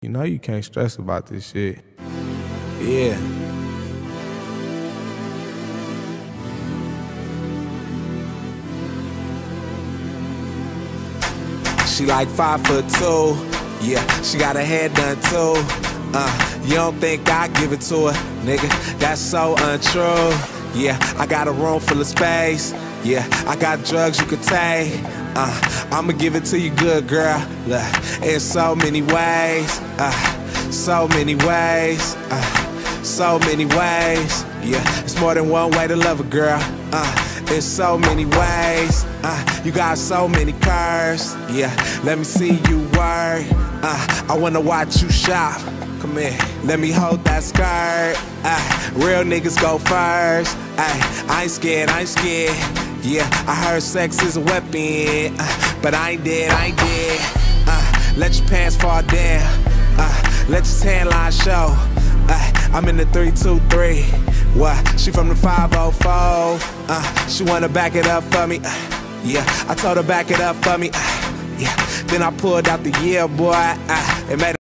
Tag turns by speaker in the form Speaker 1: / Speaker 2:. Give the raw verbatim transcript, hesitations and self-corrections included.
Speaker 1: You know you can't stress about this shit. Yeah. She like five foot two. Yeah, she got her hair done too. Uh, you don't think I give it to her, nigga? That's so untrue. Yeah, I got a room full of space. Yeah, I got drugs you could take. Uh, I'ma give it to you good, girl. Look, in so many ways. Uh, so many ways. Uh, so many ways. Yeah, it's more than one way to love a girl. Uh, in so many ways. Uh, you got so many curves. Yeah, let me see you work. Uh, I wanna watch you shop. Come here, let me hold that skirt. Uh, real niggas go first. Uh, I ain't scared, I ain't scared. Yeah, I heard sex is a weapon, uh, but I ain't dead, I ain't dead. Uh, let your pants fall down. Uh, let your tan line show. Uh, I'm in the three two three. What? She from the five oh four. Uh, she wanna back it up for me. Uh, yeah, I told her back it up for me. Uh, yeah, then I pulled out the year, boy. Uh, it made